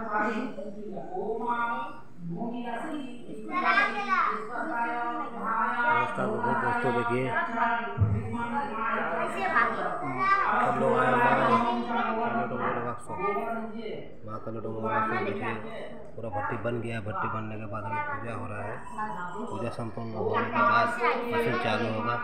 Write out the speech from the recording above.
नमस्कार दोस्तों, देखिए सब लोग आए देखिए पूरा भट्टी बन गया। भट्टी बनने के बाद अभी पूजा हो रहा है। पूजा संपन्न होने के बाद फसल चालू होगा।